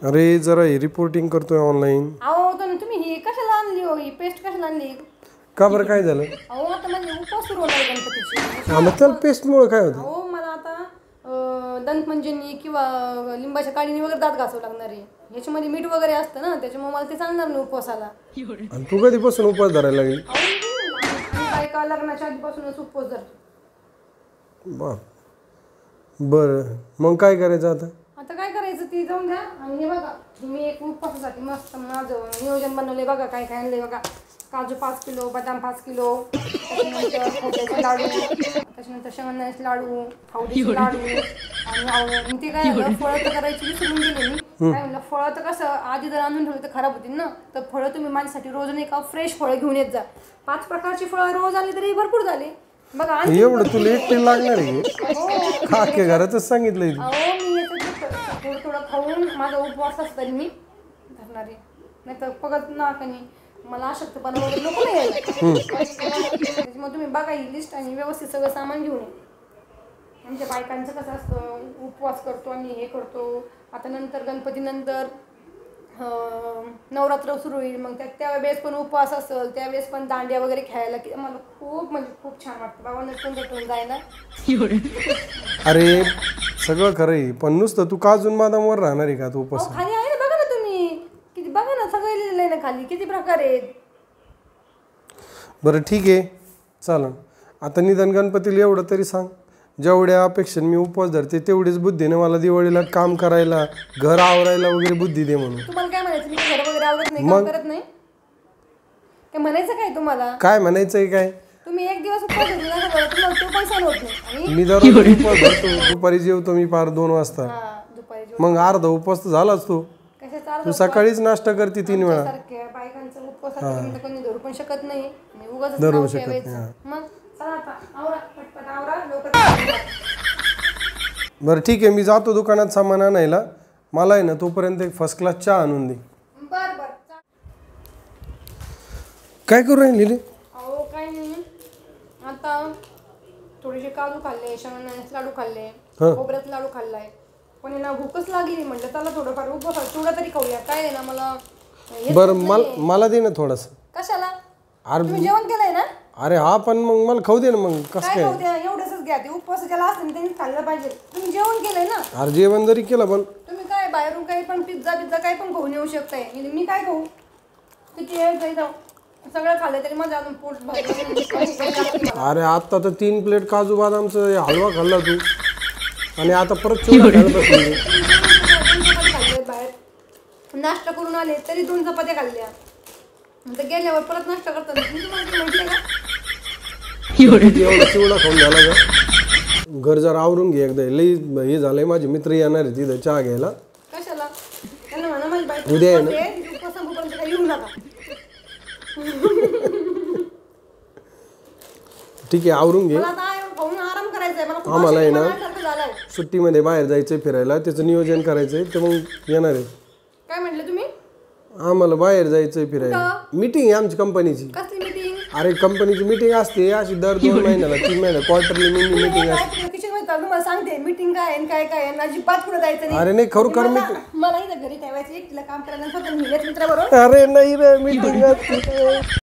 अरे जरा ही रिपोर्टिंग करतोय ऑनलाईन. अहो तुम्ही ही कशाला आणली हो? ही पेस्ट कशाला आणली? का बरं काय झालं? अहो आता म्हणजे उपवास सुरू होणार गणपतीची. हा मग त्याला पेस्टमुळे काय होतं? अहो मला आता दंतमंजनी किंवा लिंबाच्या काडीने वगैरे दात घासावं लागणार आहे. याच्यामध्ये मीठ वगैरे असतं ना, त्याच्यामुळे मला ते चालणार नाही उपवासाला. आणि तू कधीपासून उपवास धरायला लागली? बायका लग्नाच्या आधीपासूनच उपवास धरतो. बरं मग काय करायचं आता? आता काय करायचं ती जाऊन द्या. आणि हे बघा मी एक उपवासासाठी मस्त माझं नियोजन बनवले बघा. काय काय आणलंय बघा. काजू 5 किलो, बदाम 5 किलो, त्याच्यानंतर खोबऱ्याचे लाडू, त्याच्यानंतर शेंगदाण्याचे लाडू, खावडीचे लाडू. आणि ते काय झालं, फळं तर करायची विसरून गेले मी. काय म्हणलं, फळं तर कसं आधी जर आणून ठेवलं तर खराब होतील ना, तर फळं तुम्ही माझ्यासाठी रोज नाही का फ्रेश फळं घेऊन येत जा. 5 प्रकारची फळं रोज आली तरी भरपूर झाले बघा. एवढं तुला एकटे लागणार आहे का? अख्ख्या घरातच सांगितलंय. अहो मी थोडं थोडं खाऊन माझा उपवास असता तरी मी धरणार आहे. नाही तर बघत ना का नाही मला अशक्तपणा वगैरे नको नाही यायला. त्याच्यामुळे तुम्ही बघा ही लिस्ट आणि व्यवस्थित सगळं सामान घेऊन ये. आमच्या बायकांचं कसं असतं, उपवास करतो आणि हे करतो. आता नंतर गणपतीनंतर नवरात्र सुरू होईल, मग त्यावेळेस पण उपवास असेल, त्यावेळेस पण दांड्या वगैरे खेळायला की मला खूप म्हणजे खूप छान वाटतं बाबा. नटून नटून जायला. अरे सगळं खरं आहे, पण नुसतं तू काजून बदामवर राहणार आहे का तू उपवास? खाली आहे ना बघा ना तुम्ही, किती बघा ना सगळं लिहिलंय ना खाली, किती प्रकार आहेत. बरं ठीक आहे चालेल. आता निदान गणपतीला एवढं तरी सांग, जेवढ्या अपेक्षेने मी उपवास धरते तेवढीच बुद्धीने मला दिवाळीला काम करायला, घर आवरायला वगैरे बुद्धी दे म्हणून. तुम्हाला काय म्हणायचं, मी घर वगैरे आवडत नाही, काम करत नाही? काय म्हणायचं काय तुम्हाला? काय म्हणायचंय काय? तुम्ही एक दिवस उपवास धरला ना, तुम्हाला तो पण सहन होत नाही. मी दररोज उपवास धरतो, दुपारी जेवतो मी पार 2 वाजता. दुपारी मग अर्धा उपवास तर झालाच तो. तू सकाळीच नाश्ता करते 3 वेळा. बायकांचा उपवास कोणी धरू पण शकत नाही, उगाच धरू शकत नाही. मग चला आता आवरा, पटपट आवरा लवकर. बरं ठीक आहे, मी जातो दुकानात सामान आणायला. मला आहे ना तोपर्यंत एक फर्स्ट क्लास चहा आणून दे. बर बर. काय करू राहिली? अहो काय नाही, आता थोडेसे काजू खाल्ले, शेंगदाण्याचे लाडू खाल्ले, खोबऱ्याचे लाडू खाल्लाय. पण ना भूकच लागली, म्हटलं चला थोडंफार उपवास थोडं तरी खाऊया. काय आहे ना मला. बरं मला दे ना थोडस. कशाला? तुम्ही जेवण केलंय ना? अरे हा पण मग मला खाऊ दे ना. मग कसं काय? एवढंच घ्या, ते उपवास ज्याला असतं त्यांनी खाल्लं पाहिजे. तुम्ही जेवण केलंय ना? अरे जेवण जरी केलं पण तुम्ही काय बाहेरून काही पण पिझ्झा काय पण खाऊन येऊ शकताय. मी काय खाऊ? किती वेळ जाऊ सगळं खाल्लं तरी माझं अजून पोट भरलं. अरे आता तर 3 प्लेट काजू बदामचा हलवा खाल्ला तू, आणि आता परत चुरा खायला बसली. बाहेर नाश्ता करून आले तरी 2 चपात्या खाल्ल्या. नंतर गेल्यावर परत नाश्ता करतात. म्हटलं का एवढा चिवडा खाऊन झाला का? घर जरा आवरून घे एकदा. लई हे झालंय, माझे मित्र येणार आहे तिथं चहा घ्यायला. कशाला? त्यांना म्हणा माझी बायको उद्या आहे ना. येऊ नका. ठीक आहे आवरून घे. आराम करायचंय मला. आम्हाला आहे ना सुट्टीमध्ये बाहेर जायचंय फिरायला, त्याचं नियोजन करायचंय, तर मग येणार आहे. काय म्हटलं तुम्ही? आम्हाला बाहेर जायचंय फिरायला. मीटिंग आहे आमची कंपनीची. कसली मीटिंग? अरे कंपनीची मीटिंग असते अशी दर 2 महिन्याला 3 महिन्याला क्वार्टरली मीटिंग असते. तुम्हाला सांगते मीटिंग काय काय अजिबात पुढे जायचं नाही. अरे नाही खरोखर मीटिंग. मला इथं घरी ठेवायचं, एकटीला काम करायला स्वतः मित्राबरोबर. अरे नाही रे मीटिंग असते.